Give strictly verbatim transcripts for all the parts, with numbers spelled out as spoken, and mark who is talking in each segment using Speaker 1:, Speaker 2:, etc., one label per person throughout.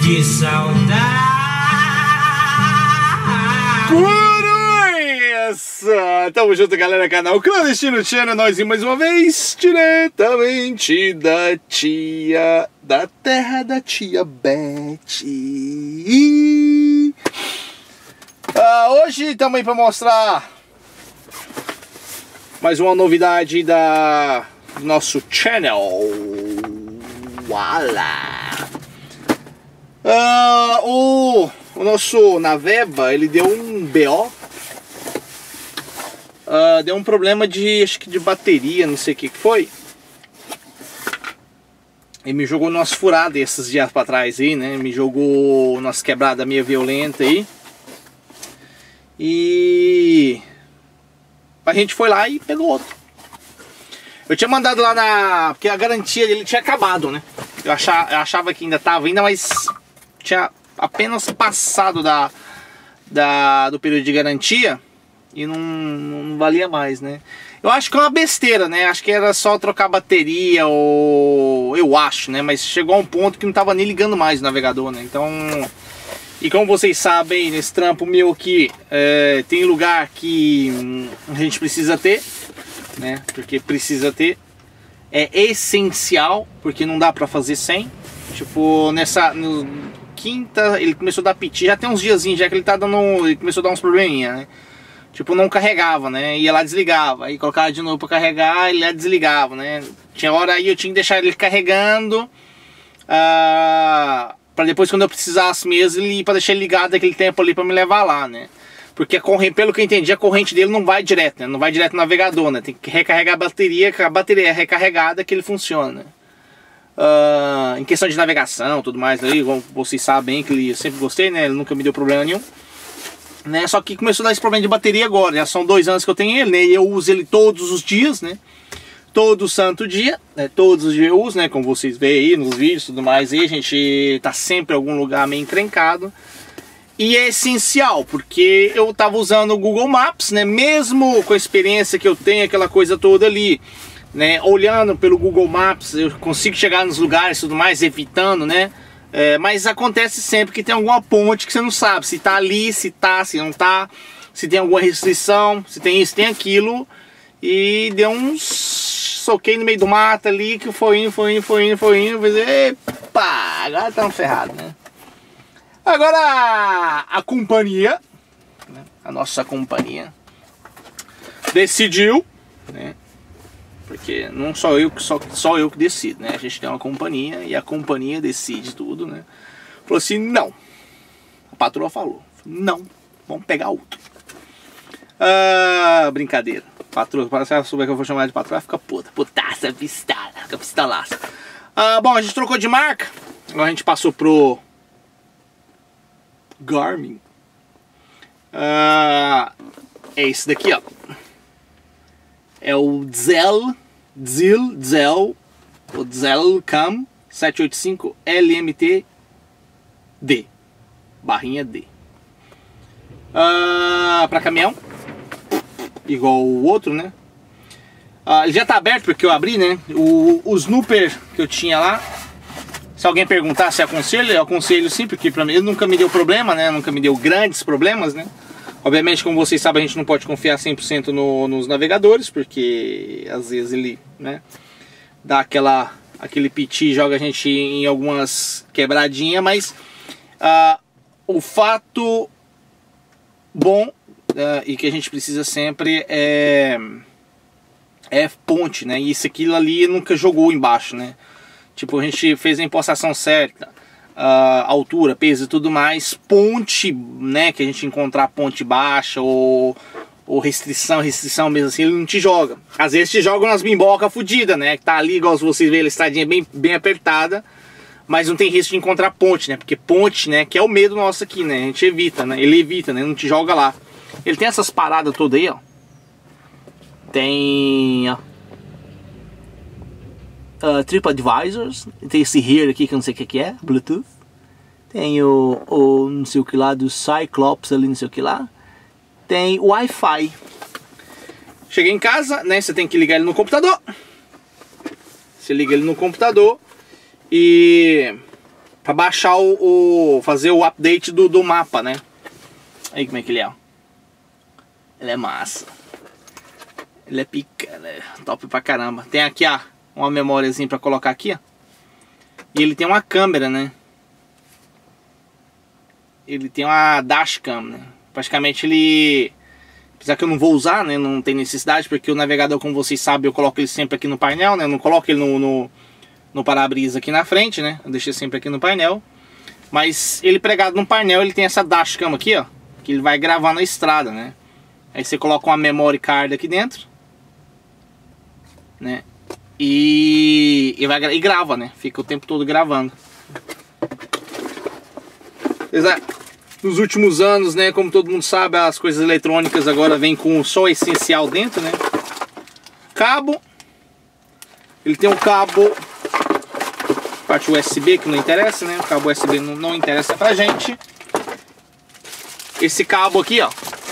Speaker 1: Que saudade.
Speaker 2: Por isso! Tamo junto, galera, canal Clandestino Channel, nós e mais uma vez, diretamente da tia, da terra da tia Beth. Uh, hoje estamos aí para mostrar mais uma novidade da do nosso channel. Uala! Uh, o, o nosso Naveba, ele deu um B O. Uh, deu um problema de, acho que de bateria, não sei o que que foi. Ele me jogou umas furadas esses dias pra trás aí, né? Me jogou umas quebradas meio violenta aí. E a gente foi lá e pegou outro. Eu tinha mandado lá na... porque a garantia dele tinha acabado, né? Eu achava, eu achava que ainda tava ainda, mas tinha apenas passado da, da, do período de garantia. E não, não valia mais, né? Eu acho que é uma besteira, né? Acho que era só trocar bateria ou... eu acho, né? Mas chegou a um ponto que não tava nem ligando mais o navegador, né? Então... E como vocês sabem, nesse trampo meu aqui, é, tem lugar que a gente precisa ter, né? Porque precisa ter. É essencial, porque não dá pra fazer sem. Tipo, nessa... No, quinta, ele começou a dar piti. Já tem uns diazinhos já que ele tá dando... Ele começou a dar uns probleminha, né? Tipo, não carregava, né? Ia lá, desligava. Aí colocava de novo pra carregar, ele lá desligava, né? Tinha hora aí eu tinha que deixar ele carregando. Uh, pra depois, quando eu precisasse mesmo, ele pra deixar ele ligado aquele tempo ali pra me levar lá, né? Porque a corrente, pelo que eu entendi, a corrente dele não vai direto, né? Não vai direto no navegador, né? Tem que recarregar a bateria, que a bateria é recarregada que ele funciona. Uh, em questão de navegação, tudo mais aí, como vocês sabem que eu sempre gostei, né? Ele nunca me deu problema nenhum. Né? Só que começou a dar esse problema de bateria agora. Já são dois anos que eu tenho ele, né? E eu uso ele todos os dias, né? Todo santo dia, né? Todos os dias eu uso, né? Como vocês veem aí nos vídeos e tudo mais. Aí a gente tá sempre em algum lugar meio encrencado. E é essencial, porque eu tava usando o Google Maps, né? Mesmo com a experiência que eu tenho, aquela coisa toda ali, né? Olhando pelo Google Maps, eu consigo chegar nos lugares e tudo mais, evitando, né? É, mas acontece sempre que tem alguma ponte que você não sabe se tá ali, se tá, se não tá, se tem alguma restrição, se tem isso, tem aquilo. E deu uns soquei no meio do mato ali, que foi indo, foi indo, foi indo, foi indo. Epa, agora estamos ferrados, né? Agora a companhia, né, a nossa companhia, decidiu, né? Porque não só eu, só, só eu que decido, né? A gente tem uma companhia e a companhia decide tudo, né? Falou assim, não. A patroa falou, não, vamos pegar outro. Ah, brincadeira. Patroa, se ela souber que eu vou chamar de patroa, ela fica puta. Putaça, pistola, fica pistolaça. Ah, bom, a gente trocou de marca. Agora a gente passou pro Garmin. Ah, é esse daqui, ó. É o Zel, Zil, Zel, o Zelcam sete oito cinco L M T D, barrinha D. Uh, para caminhão, igual o outro, né? Uh, ele já tá aberto porque eu abri, né? O, o snooper que eu tinha lá, se alguém perguntar se aconselho, eu aconselho sim, porque pra mim ele nunca me deu problema, né? Nunca me deu grandes problemas, né? Obviamente, como vocês sabem, a gente não pode confiar cem por cento no, nos navegadores, porque às vezes ele, né, dá aquela, aquele piti e joga a gente em algumas quebradinhas, mas uh, o fato bom uh, e que a gente precisa sempre é, é ponte, né? E isso aquilo ali nunca jogou embaixo, né? Tipo, a gente fez a impostação certa. Uh, altura, peso e tudo mais, ponte, né, que a gente encontrar ponte baixa ou, ou restrição, restrição mesmo assim, ele não te joga. Às vezes te joga umas bimbocas fodidas, né, que tá ali, igual vocês veem, a estradinha bem, bem apertada, mas não tem risco de encontrar ponte, né, porque ponte, né, que é o medo nosso aqui, né, a gente evita, né, ele evita, né, não te joga lá. Ele tem essas paradas todas aí, ó, tem, ó, Uh, TripAdvisors, tem esse Here aqui que eu não sei o que, que é, Bluetooth. Tem o, o não sei o que lá do Cyclops ali, não sei o que lá. Tem Wi-Fi. Cheguei em casa, né? Você tem que ligar ele no computador. Você liga ele no computador e Pra baixar o, o fazer o update do, do mapa, né? Aí como é que ele é, ó. Ele é massa. Ele é pica, né? Top pra caramba. Tem aqui, ó, uma memóriazinha pra colocar aqui, ó. E ele tem uma câmera, né? Ele tem uma dashcam, né? Praticamente ele... Apesar que eu não vou usar, né? Não tem necessidade, porque o navegador, como vocês sabem, eu coloco ele sempre aqui no painel, né? Eu não coloco ele no, no, no para-brisa aqui na frente, né? Eu deixei sempre aqui no painel. Mas ele pregado no painel, ele tem essa dashcam aqui, ó. Que ele vai gravar na estrada, né? Aí você coloca uma memory card aqui dentro, né? E, e, vai, e grava, né? Fica o tempo todo gravando. Exato. Nos últimos anos, né, como todo mundo sabe, as coisas eletrônicas agora vêm com só o essencial dentro, né? Cabo. Ele tem um cabo parte U S B que não interessa, né? O cabo U S B não, não interessa pra gente. Esse cabo aqui, ó.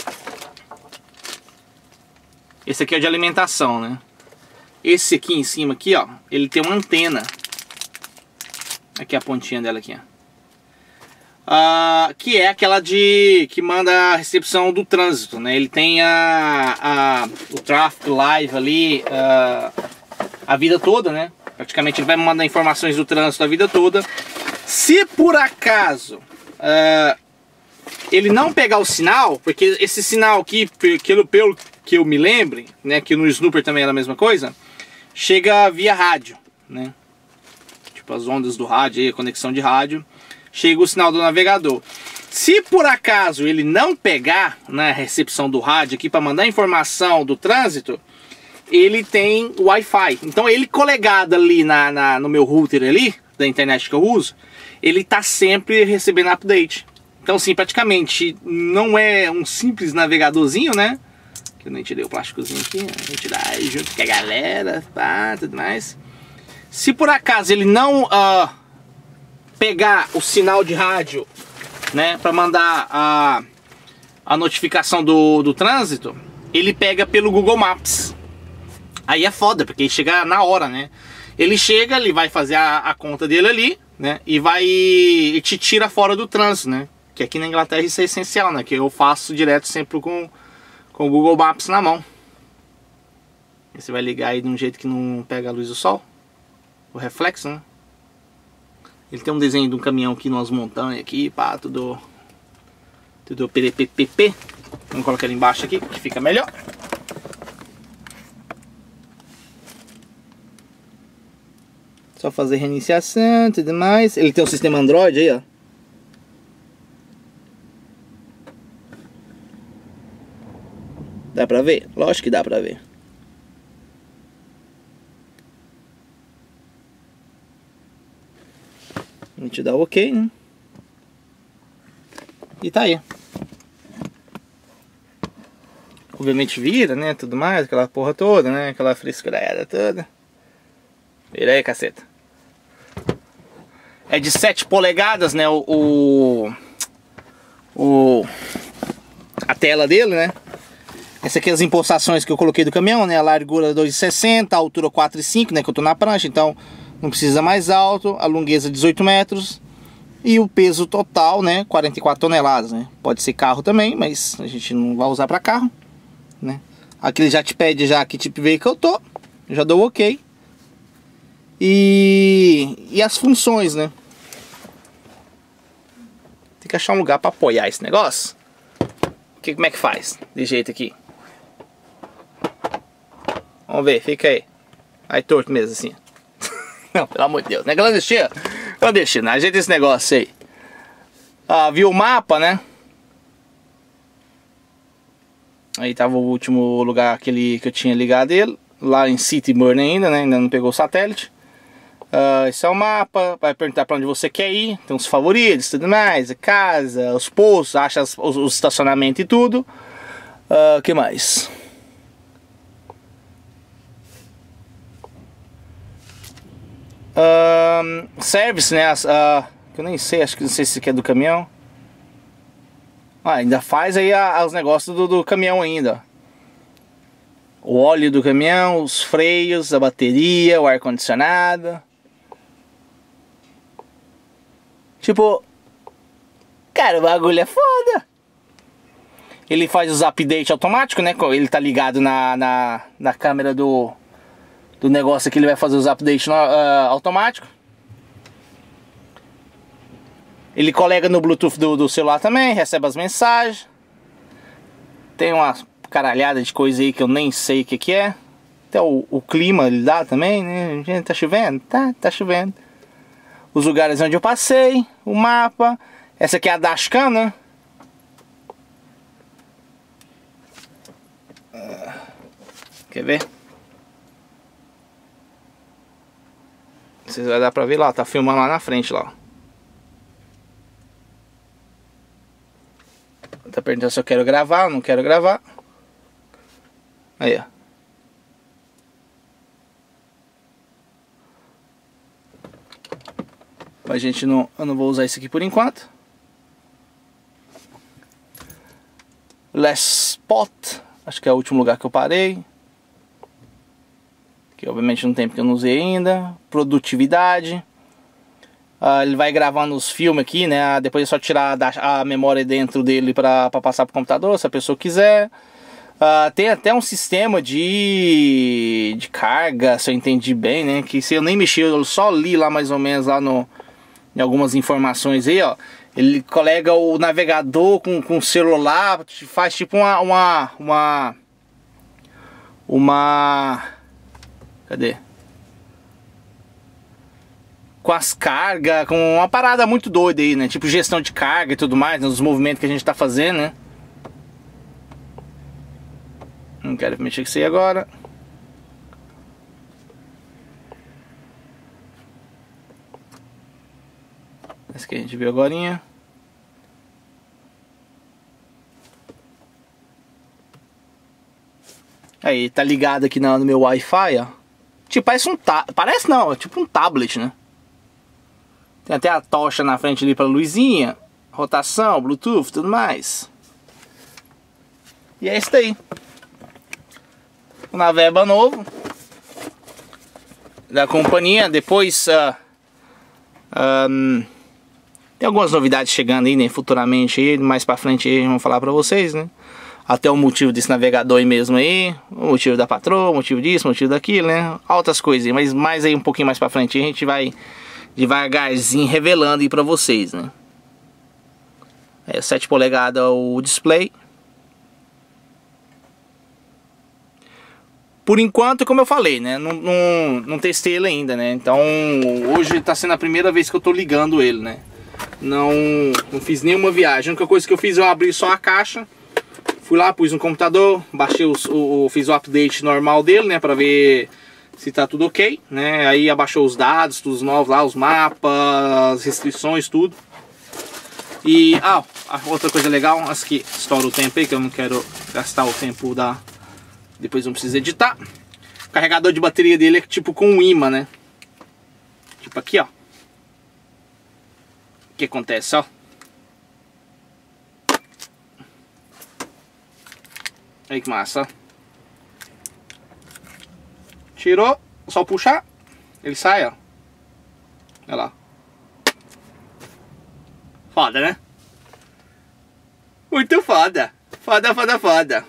Speaker 2: Esse aqui é de alimentação, né? Esse aqui em cima aqui, ó, ele tem uma antena. Aqui a pontinha dela aqui, ó. Uh, que é aquela de que manda a recepção do trânsito, né? Ele tem a, a o tráfego live ali uh, a vida toda, né? Praticamente ele vai mandar informações do trânsito a vida toda. Se por acaso uh, ele não pegar o sinal, porque esse sinal aqui, pelo, pelo que eu me lembre, né? Que no Snooper também era a mesma coisa, chega via rádio, né? Tipo as ondas do rádio, a conexão de rádio. Chega o sinal do navegador. Se por acaso ele não pegar na recepção do rádio aqui para mandar informação do trânsito, ele tem Wi-Fi. Então ele colegado ali na, na, no meu router ali, da internet que eu uso, ele tá sempre recebendo update. Então sim, praticamente não é um simples navegadorzinho, né? Que eu nem tirei o plásticozinho aqui, a gente tirar junto com a galera, pá, tudo mais. Se por acaso ele não... Uh, pegar o sinal de rádio, né, para mandar a, a notificação do, do trânsito, ele pega pelo Google Maps. Aí é foda, porque ele chega na hora, né? Ele chega, ele vai fazer a, a conta dele ali, né, e vai e te tira fora do trânsito, né? Que aqui na Inglaterra isso é essencial, né? Que eu faço direto sempre com, com o Google Maps na mão. E você vai ligar aí de um jeito que não pega a luz do sol, o reflexo, né? Ele tem um desenho de um caminhão aqui nas montanhas aqui, pá, tudo tudo P P P P. Vamos colocar ele embaixo aqui, que fica melhor. Só fazer reiniciação e tudo mais. Ele tem um sistema Android aí, ó. Dá pra ver? Lógico que dá pra ver. A gente dá o ok, né? E tá aí. Obviamente vira, né? Tudo mais, aquela porra toda, né? Aquela frescurada toda. Vira aí, caceta. É de sete polegadas, né? O, o, o... A tela dele, né? Essa aqui é as impostações que eu coloquei do caminhão, né? A largura dois e sessenta, a altura quatro e cinco, né? Que eu tô na prancha, então... Não precisa mais alto, a longueza dezoito metros e o peso total, né, quarenta e quatro toneladas, né? Pode ser carro também, mas a gente não vai usar para carro, né? Aqui ele já te pede já que tipo de veículo eu tô, já dou ok. E, e as funções, né? Tem que achar um lugar para apoiar esse negócio. Que, como é que faz? De jeito aqui. Vamos ver, fica aí. Aí torto mesmo assim. Não, pelo amor de Deus, né? Clandestino, clandestino, ajeita esse negócio aí. Ah, viu o mapa, né? Aí tava o último lugar aquele que eu tinha ligado ele. Lá em Cityburn ainda, né? Ainda não pegou o satélite. Ah, esse é o mapa, vai perguntar pra onde você quer ir. Tem os favoritos, tudo mais, a casa, os postos, acha os, os, os estacionamentos e tudo. O ah, que mais? Uh, service, né? Uh, que eu nem sei, acho que não sei se aqui é do caminhão. Ah, ainda faz aí a, a, os negócios do, do caminhão ainda. O óleo do caminhão, os freios, a bateria, o ar-condicionado. Tipo, cara, o bagulho é foda. Ele faz os updates automáticos, né? Ele tá ligado na, na, na câmera do, do negócio que ele vai fazer os updates uh, automáticos. Ele colega no Bluetooth do, do celular também, recebe as mensagens. Tem uma caralhada de coisa aí que eu nem sei o que, que é. Até o, o clima ele dá também, né? Gente, tá chovendo? Tá, tá chovendo. Os lugares onde eu passei, o mapa. Essa aqui é a dashcam, né? Quer ver? Vocês vai dar pra ver lá, tá filmando lá na frente lá. Tá perguntando se eu quero gravar ou não quero gravar. Aí, ó. A gente não, eu não vou usar isso aqui por enquanto. Last spot, acho que é o último lugar que eu parei. Que obviamente não tem porque eu não usei ainda. Produtividade. Uh, ele vai gravando os filmes aqui, né? Depois é só tirar a, a memória dentro dele para passar pro computador, se a pessoa quiser. Uh, tem até um sistema de, de carga, se eu entendi bem, né? Que se eu nem mexi, eu só li lá mais ou menos lá no, em algumas informações aí, ó. Ele colega o navegador com, com o celular, faz tipo uma... Uma... Uma... uma cadê? Com as cargas, com uma parada muito doida aí, né? Tipo gestão de carga e tudo mais, né? Os movimentos que a gente tá fazendo, né? Não quero mexer com isso aí agora. Esse que a gente viu agorinha. Aí, tá ligado aqui no meu Wi-Fi, ó. Tipo, parece um ta... Parece não, é tipo um tablet, né? Tem até a tocha na frente ali pra luzinha. Rotação, Bluetooth, tudo mais. E é isso daí. O Naveba novo. Da companhia. Depois... Uh, um, tem algumas novidades chegando aí, né? Futuramente aí, mais pra frente aí, vamos falar pra vocês, né? Até o motivo desse navegador aí mesmo aí. O motivo da patroa, o motivo disso, o motivo daquilo, né? Altas coisas aí, mas mais aí um pouquinho mais pra frente aí, a gente vai devagarzinho revelando aí pra vocês, né? É sete polegadas o display. Por enquanto, como eu falei, né? Não, não, não testei ele ainda, né? Então, hoje tá sendo a primeira vez que eu tô ligando ele, né? Não, não fiz nenhuma viagem. A única coisa que eu fiz, eu abri só a caixa. Fui lá, pus no computador, baixei os, o, fiz o update normal dele, né, pra ver se tá tudo ok, né, aí abaixou os dados, tudo novos lá, os mapas, as restrições, tudo. E, ah, outra coisa legal, acho que estoura o tempo aí, que eu não quero gastar o tempo da... Depois não preciso editar. O carregador de bateria dele é tipo com um imã, né, tipo aqui, ó. O que acontece, ó. Aí que massa, ó. Tirou, só puxar, ele sai, ó. Olha lá. Foda, né? Muito foda. Foda, foda, foda.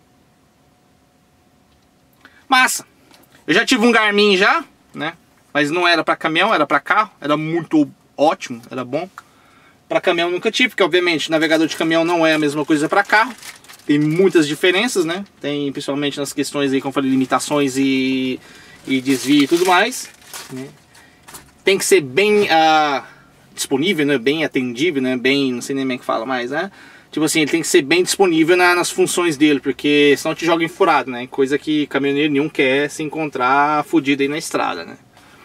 Speaker 2: Massa. Eu já tive um Garmin já, né? Mas não era pra caminhão, era pra carro. Era muito ótimo, era bom. Pra caminhão eu nunca tive, porque obviamente navegador de caminhão não é a mesma coisa pra carro. Tem muitas diferenças, né? Tem principalmente nas questões aí, como eu falei, limitações e, e desvio e tudo mais, né? Tem que ser bem uh, disponível, né? Bem atendível, né? Bem, não sei nem como é que fala mais, né? Tipo assim, ele tem que ser bem disponível na, nas funções dele, porque senão te joga em furado, né? Coisa que caminhoneiro nenhum quer se encontrar fudido aí na estrada, né?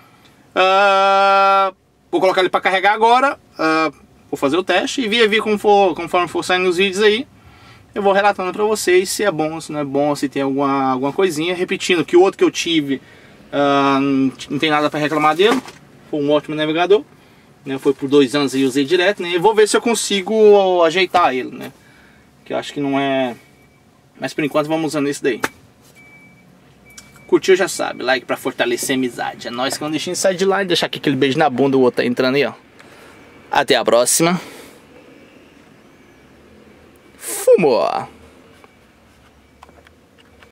Speaker 2: Uh, vou colocar ele para carregar agora, uh, vou fazer o teste e via via como for, conforme for saindo os vídeos aí. Eu vou relatando pra vocês se é bom, se não é bom, se tem alguma, alguma coisinha. Repetindo que o outro que eu tive, uh, não tem nada pra reclamar dele. Foi um ótimo navegador, né? Foi por dois anos e usei direto, né? Eu vou ver se eu consigo ajeitar ele, né? Que eu acho que não é... Mas por enquanto vamos usando esse daí. Curtiu, já sabe. Like pra fortalecer a amizade. É nóis que vamos deixar inside lá e deixar aqui aquele beijo na bunda. O outro tá entrando aí, ó. Até a próxima. Fumou!